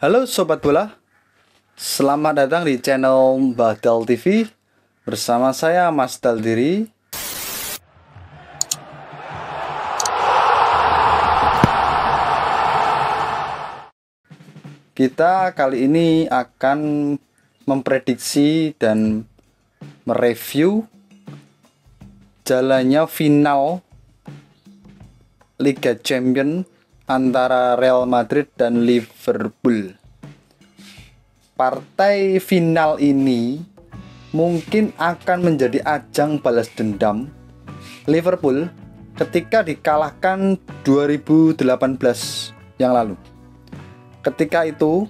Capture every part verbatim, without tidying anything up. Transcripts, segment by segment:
Halo Sobat Bola, selamat datang di channel Mbah Dal T V. Bersama saya Mas Daldiri. Kita kali ini akan memprediksi dan mereview jalannya final Liga Champions antara Real Madrid dan Liverpool. Partai final ini mungkin akan menjadi ajang balas dendam Liverpool ketika dikalahkan dua ribu delapan belas yang lalu. Ketika itu,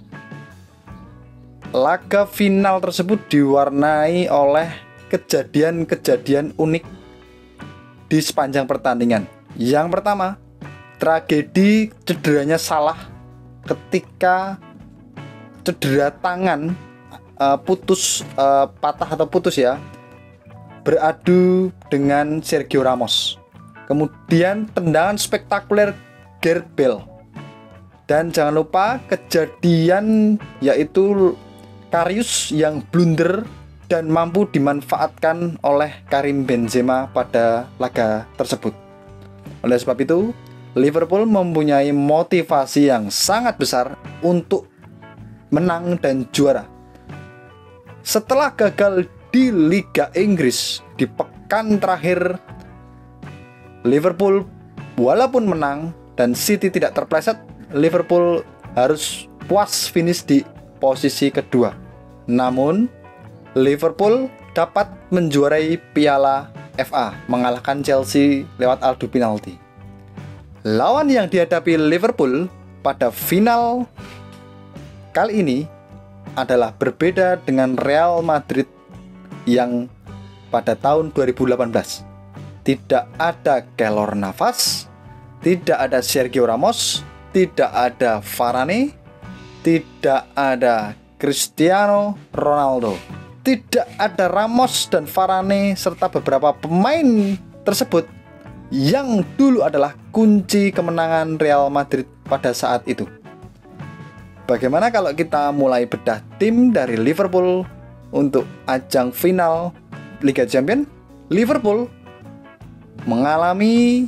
laga final tersebut diwarnai oleh kejadian-kejadian unik di sepanjang pertandingan. Yang pertama, tragedi cederanya Salah ketika cedera tangan uh, putus uh, patah atau putus ya beradu dengan Sergio Ramos. Kemudian tendangan spektakuler Gareth Bale. Dan jangan lupa kejadian yaitu Karius yang blunder dan mampu dimanfaatkan oleh Karim Benzema pada laga tersebut. Oleh sebab itu, Liverpool mempunyai motivasi yang sangat besar untuk menang dan juara. Setelah gagal di Liga Inggris di pekan terakhir, Liverpool walaupun menang dan City tidak terpleset, Liverpool harus puas finish di posisi kedua. Namun, Liverpool dapat menjuarai Piala F A, mengalahkan Chelsea lewat adu penalti. Lawan yang dihadapi Liverpool pada final kali ini adalah berbeda dengan Real Madrid yang pada tahun dua ribu delapan belas. Tidak ada Keylor Navas, tidak ada Sergio Ramos, tidak ada Varane, tidak ada Cristiano Ronaldo, tidak ada Ramos dan Varane serta beberapa pemain tersebut yang dulu adalah kunci kemenangan Real Madrid pada saat itu. Bagaimana kalau kita mulai bedah tim dari Liverpool untuk ajang final Liga Champions? Liverpool mengalami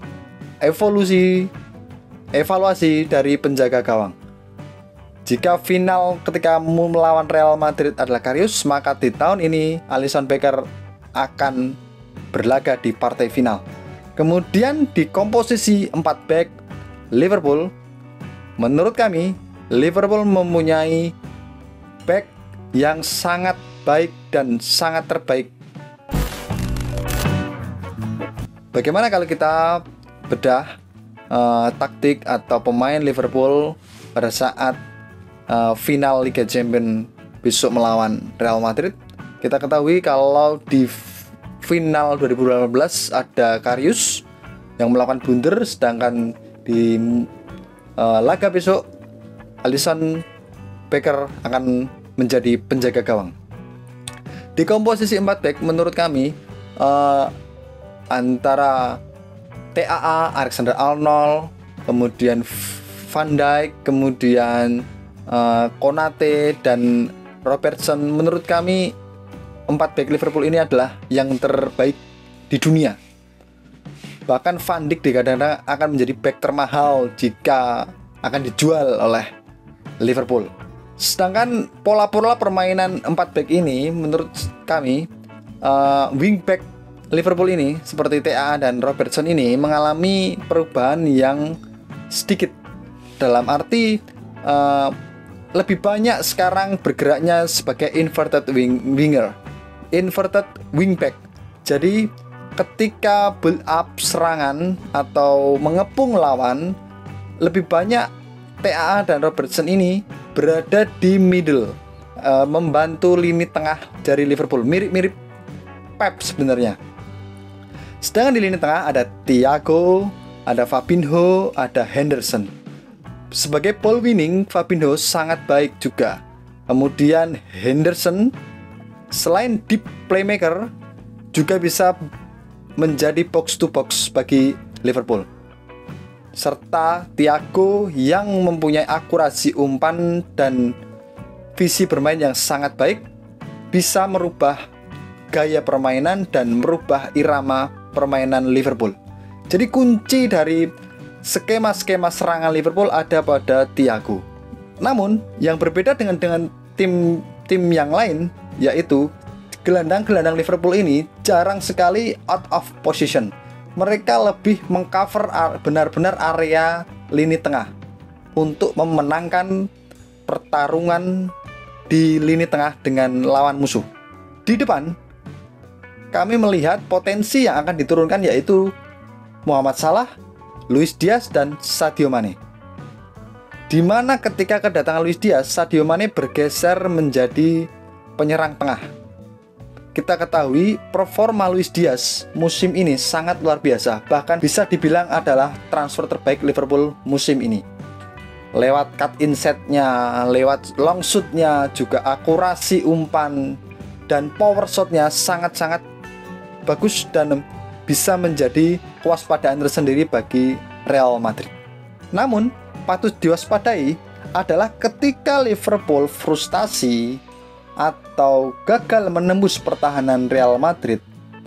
evolusi evaluasi dari penjaga gawang. Jika final ketika melawan Real Madrid adalah Karius, maka di tahun ini Alisson Becker akan berlaga di partai final. Kemudian di komposisi empat back Liverpool, menurut kami Liverpool mempunyai back yang sangat baik dan sangat terbaik. Bagaimana kalau kita bedah uh, taktik atau pemain Liverpool pada saat uh, final Liga Champions besok melawan Real Madrid? Kita ketahui kalau di final dua ribu delapan belas ada Karius yang melakukan blunder, sedangkan di uh, laga besok Alisson Becker akan menjadi penjaga gawang. Di komposisi empat back menurut kami uh, antara T A A, Alexander Arnold, kemudian Van Dijk, kemudian uh, Konate dan Robertson, menurut kami empat back Liverpool ini adalah yang terbaik di dunia. Bahkan Van Dijk dikatakan akan menjadi back termahal jika akan dijual oleh Liverpool. Sedangkan pola-pola permainan empat back ini menurut kami uh, wingback Liverpool ini seperti T A A dan Robertson ini mengalami perubahan yang sedikit. Dalam arti uh, lebih banyak sekarang bergeraknya sebagai inverted wing, winger inverted wingback. Jadi ketika build up serangan atau mengepung lawan, lebih banyak T A A dan Robertson ini berada di middle, uh, membantu lini tengah dari Liverpool, mirip-mirip Pep sebenarnya. Sedangkan di lini tengah ada Thiago, ada Fabinho, ada Henderson. Sebagai ball winning, Fabinho sangat baik juga. Kemudian Henderson selain deep playmaker juga bisa menjadi box to box bagi Liverpool. serta Thiago yang mempunyai akurasi umpan dan visi bermain yang sangat baik bisa merubah gaya permainan dan merubah irama permainan Liverpool. Jadi kunci dari skema-skema serangan Liverpool ada pada Thiago. Namun yang berbeda dengan dengan tim-tim yang lain, yaitu gelandang-gelandang Liverpool ini jarang sekali out of position. Mereka lebih mengcover benar-benar area lini tengah untuk memenangkan pertarungan di lini tengah dengan lawan musuh. Di depan, kami melihat potensi yang akan diturunkan yaitu Muhammad Salah, Luis Diaz, dan Sadio Mane. Di mana ketika kedatangan Luis Diaz, Sadio Mane bergeser menjadi penyerang tengah. Kita ketahui performa Luis Diaz musim ini sangat luar biasa, bahkan bisa dibilang adalah transfer terbaik Liverpool musim ini. Lewat cut inside-nya, lewat long shoot-nya, juga akurasi umpan dan power shot-nya sangat-sangat bagus dan bisa menjadi kewaspadaan tersendiri bagi Real Madrid. Namun, patut diwaspadai adalah ketika Liverpool frustasi atau gagal menembus pertahanan Real Madrid,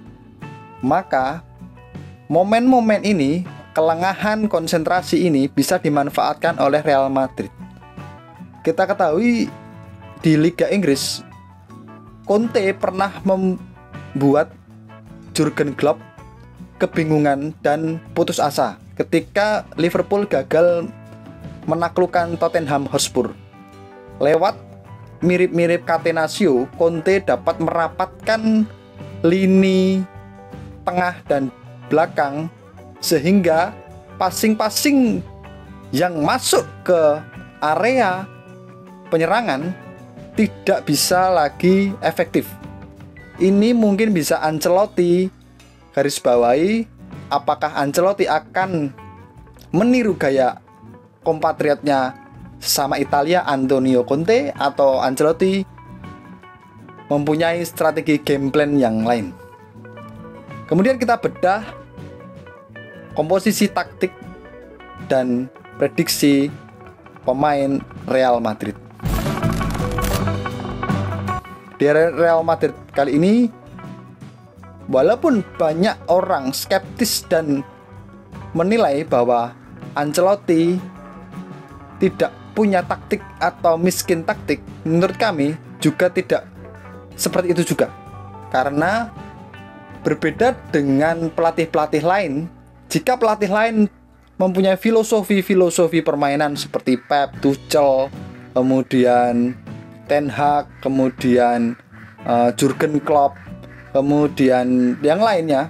maka momen-momen ini, kelengahan konsentrasi ini bisa dimanfaatkan oleh Real Madrid. Kita ketahui di Liga Inggris, Conte pernah membuat Jurgen Klopp kebingungan dan putus asa ketika Liverpool gagal menaklukkan Tottenham Hotspur. Lewat mirip-mirip Catenaccio, Conte dapat merapatkan lini tengah dan belakang sehingga passing-passing yang masuk ke area penyerangan tidak bisa lagi efektif. Ini mungkin bisa Ancelotti garis bawahi, apakah Ancelotti akan meniru gaya kompatriotnya sama Italia Antonio Conte, atau Ancelotti mempunyai strategi game plan yang lain. Kemudian kita bedah komposisi taktik dan prediksi pemain Real Madrid. Di Real Madrid kali ini, walaupun banyak orang skeptis dan menilai bahwa Ancelotti tidak punya taktik atau miskin taktik, menurut kami juga tidak seperti itu juga. Karena berbeda dengan pelatih-pelatih lain, jika pelatih lain mempunyai filosofi-filosofi permainan seperti Pep, Tuchel, kemudian Ten Hag, kemudian uh, Jurgen Klopp, kemudian yang lainnya,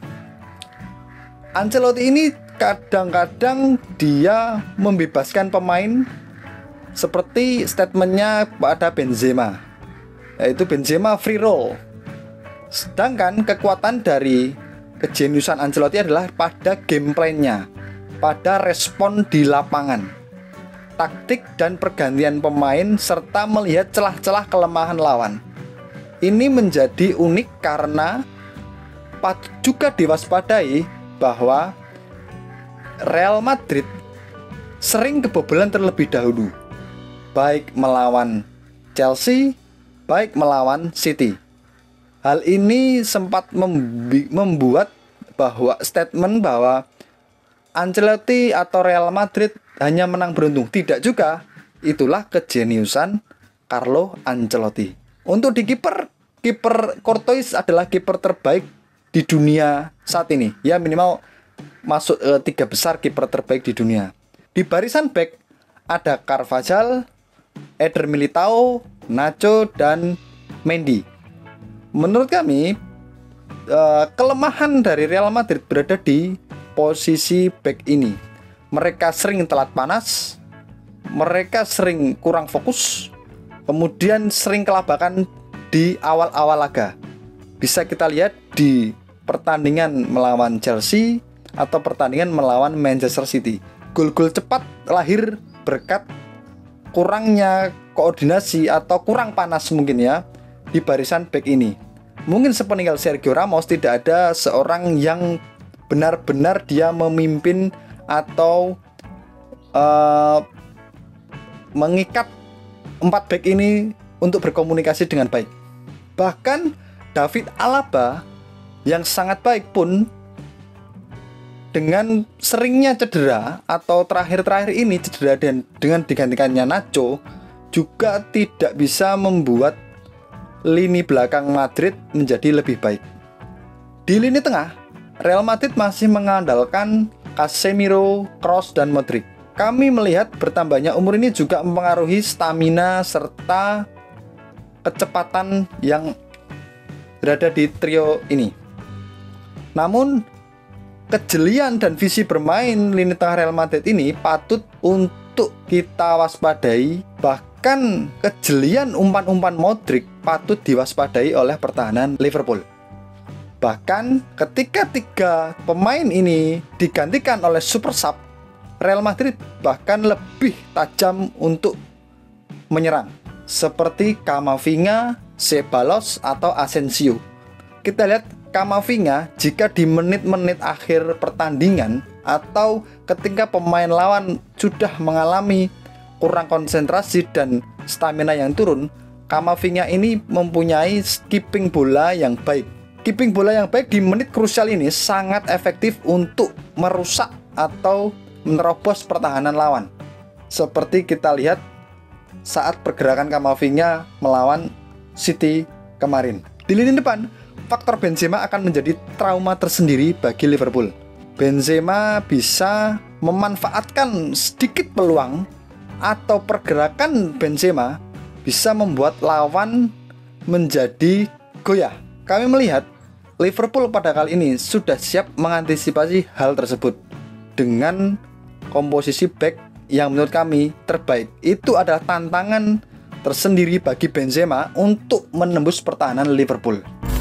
Ancelotti ini kadang-kadang dia membebaskan pemain seperti statementnya pada Benzema, yaitu Benzema free roll. Sedangkan kekuatan dari kejeniusan Ancelotti adalah pada game plan-nya, pada respon di lapangan, taktik dan pergantian pemain, serta melihat celah-celah kelemahan lawan. Ini menjadi unik karena patut juga diwaspadai bahwa Real Madrid sering kebobolan terlebih dahulu, baik melawan Chelsea, baik melawan City. Hal ini sempat membuat bahwa statement bahwa Ancelotti atau Real Madrid hanya menang beruntung. Tidak juga. Itulah kejeniusan Carlo Ancelotti. Untuk di kiper, kiper Courtois adalah kiper terbaik di dunia saat ini. Ya, minimal masuk eh, tiga besar kiper terbaik di dunia. Di barisan back ada Carvajal, Eder Militao, Nacho, dan Mendy. Menurut kami, eh, kelemahan dari Real Madrid berada di posisi back ini. Mereka sering telat panas, mereka sering kurang fokus, kemudian sering kelabakan di awal-awal laga. Bisa kita lihat di pertandingan melawan Chelsea atau pertandingan melawan Manchester City. Gol-gol cepat lahir berkat kurangnya koordinasi atau kurang panas mungkin ya di barisan back ini. Mungkin sepeninggal Sergio Ramos tidak ada seorang yang benar-benar dia memimpin atau uh, mengikat empat back ini untuk berkomunikasi dengan baik. Bahkan David Alaba yang sangat baik pun dengan seringnya cedera atau terakhir-terakhir ini cedera dan dengan digantikannya Nacho juga tidak bisa membuat lini belakang Madrid menjadi lebih baik. Di lini tengah, Real Madrid masih mengandalkan Casemiro, Kroos, dan Modric. Kami melihat bertambahnya umur ini juga mempengaruhi stamina serta kecepatan yang berada di trio ini. Namun, kejelian dan visi bermain lini tengah Real Madrid ini patut untuk kita waspadai. Bahkan kejelian umpan-umpan Modric patut diwaspadai oleh pertahanan Liverpool. Bahkan ketika tiga pemain ini digantikan oleh super sub, Real Madrid bahkan lebih tajam untuk menyerang, seperti Camavinga, Ceballos, atau Asensio. Kita lihat Camavinga jika di menit-menit akhir pertandingan atau ketika pemain lawan sudah mengalami kurang konsentrasi dan stamina yang turun, Camavinga ini mempunyai skipping bola yang baik. Skipping bola yang baik di menit krusial ini sangat efektif untuk merusak atau menerobos pertahanan lawan. Seperti kita lihat saat pergerakan Camavinga melawan City kemarin. Di lini depan, faktor Benzema akan menjadi trauma tersendiri bagi Liverpool. Benzema bisa memanfaatkan sedikit peluang atau pergerakan Benzema bisa membuat lawan menjadi goyah. Kami melihat Liverpool pada kali ini sudah siap mengantisipasi hal tersebut dengan komposisi back yang menurut kami terbaik. Itu adalah tantangan tersendiri bagi Benzema untuk menembus pertahanan Liverpool.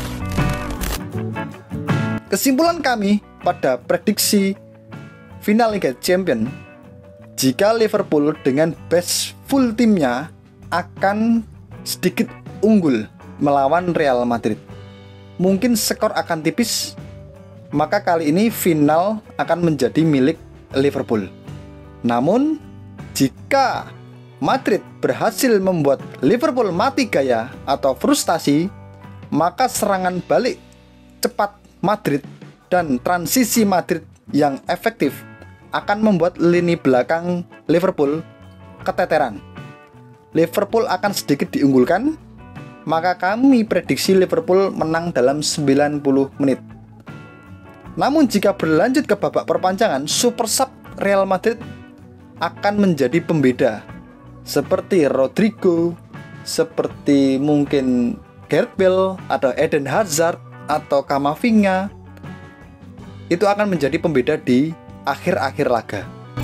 Kesimpulan kami pada prediksi final Liga Champions, jika Liverpool dengan best full timnya akan sedikit unggul melawan Real Madrid. Mungkin skor akan tipis, maka kali ini final akan menjadi milik Liverpool. Namun, jika Madrid berhasil membuat Liverpool mati gaya atau frustasi, maka serangan balik cepat Madrid dan transisi Madrid yang efektif akan membuat lini belakang Liverpool keteteran. Liverpool akan sedikit diunggulkan, maka kami prediksi Liverpool menang dalam sembilan puluh menit. Namun jika berlanjut ke babak perpanjangan, super sub Real Madrid akan menjadi pembeda, seperti Rodrigo, seperti mungkin Gareth Bale atau Eden Hazard atau Camavinga. Itu akan menjadi pembeda di akhir-akhir laga.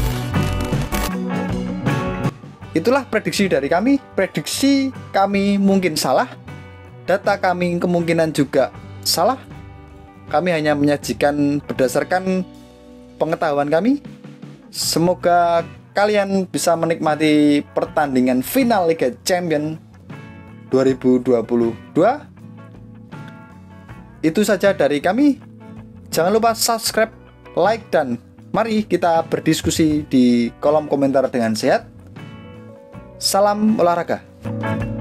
Itulah prediksi dari kami. Prediksi kami mungkin salah, data kami kemungkinan juga salah. Kami hanya menyajikan berdasarkan pengetahuan kami. Semoga kalian bisa menikmati pertandingan final Liga Champions dua ribu dua puluh dua. Itu saja dari kami. Jangan lupa subscribe, like, dan mari kita berdiskusi di kolom komentar dengan sehat. Salam olahraga.